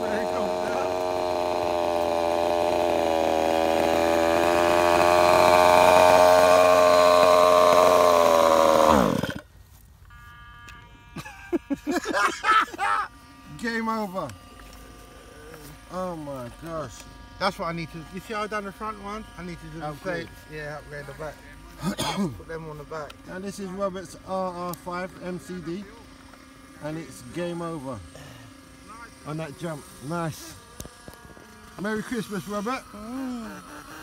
Game over. Oh my gosh. That's what I need to. You see how I done the front one? I need to do the same. Yeah, upgrade the back. Put them on the back. And this is Robert's RR5 MCD, and it's game over on that jump. Nice. Merry Christmas, Robert.